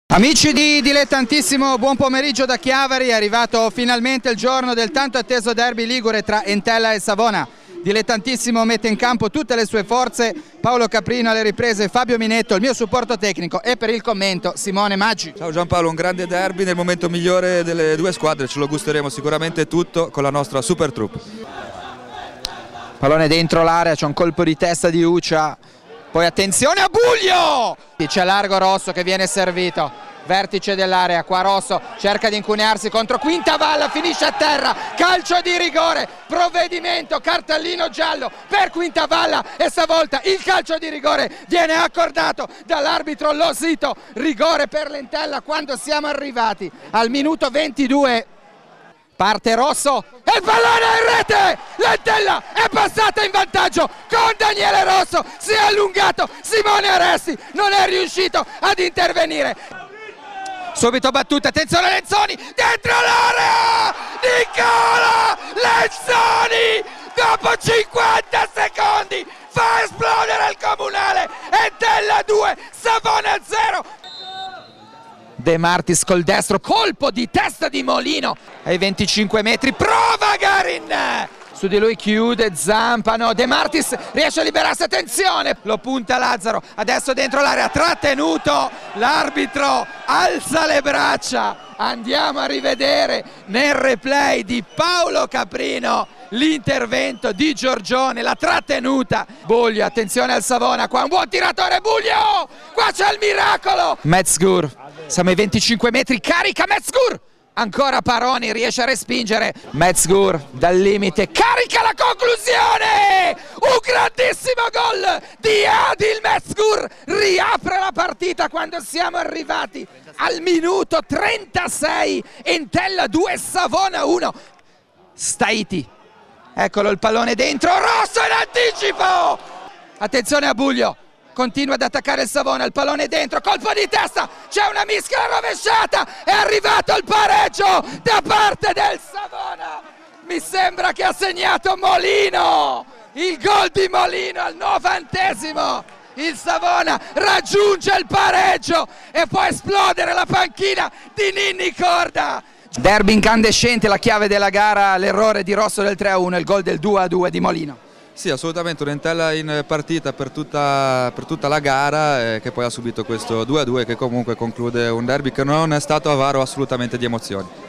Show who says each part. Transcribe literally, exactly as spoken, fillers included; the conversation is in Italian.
Speaker 1: Amici di Dilettantissimo, buon pomeriggio da Chiavari. È arrivato finalmente il giorno del tanto atteso derby ligure tra Entella e Savona. Dilettantissimo mette in campo tutte le sue forze, Paolo Caprino alle riprese, Fabio Minetto, il mio supporto tecnico, e per il commento Simone Maggi.
Speaker 2: Ciao Giampaolo, un grande derby nel momento migliore delle due squadre, ce lo gusteremo sicuramente tutto con la nostra super troupe.
Speaker 1: Pallone dentro l'area, c'è un colpo di testa di Uccia, poi attenzione a Buglio! C'è largo Rosso che viene servito, vertice dell'area, qua Rosso cerca di incunearsi contro Quintavalla, finisce a terra, calcio di rigore, provvedimento, cartellino giallo per Quintavalla e stavolta il calcio di rigore viene accordato dall'arbitro Losito, rigore per l'Entella quando siamo arrivati al minuto ventidue. Parte Rosso e il pallone in rete, l'Entella è passata in vantaggio con Daniele Rosso, si è allungato, Simone Aresti non è riuscito ad intervenire. Subito battuta, attenzione Lenzoni, dentro l'area, Nicola Lenzoni, dopo cinquanta secondi fa esplodere il comunale, Entella due, Savona zero. De Martis col destro, colpo di testa di Molino ai venticinque metri, prova Garin, su di lui chiude Zampano, De Martis riesce a liberarsi, attenzione, lo punta Lazzaro, adesso dentro l'area, trattenuto, l'arbitro alza le braccia, andiamo a rivedere nel replay di Paolo Caprino l'intervento di Giorgione, la trattenuta. Buglio, attenzione al Savona, qua un buon tiratore Buglio, qua c'è il miracolo, Metzgur, siamo ai venticinque metri, carica Metzgur, ancora Paroni riesce a respingere, Metzgur dal limite, carica la conclusione, un grandissimo gol di Adil Metzgur, riapre la partita quando siamo arrivati al minuto trentasei, Entella due, Savona uno, Staiti, eccolo il pallone dentro, Rosso in anticipo, attenzione a Buglio, continua ad attaccare il Savona, il pallone dentro, colpo di testa, c'è una mischia rovesciata, è arrivato il pareggio da parte del Savona, mi sembra che ha segnato Molino, il gol di Molino al novantesimo, il Savona raggiunge il pareggio e può esplodere la panchina di Ninni Corda. Derby incandescente, la chiave della gara, l'errore di Rosso del tre a uno, il gol del due a due di Molino.
Speaker 2: Sì, assolutamente, un'Entella in partita per tutta, per tutta la gara eh, che poi ha subito questo due a due che comunque conclude un derby che non è stato avaro assolutamente di emozioni.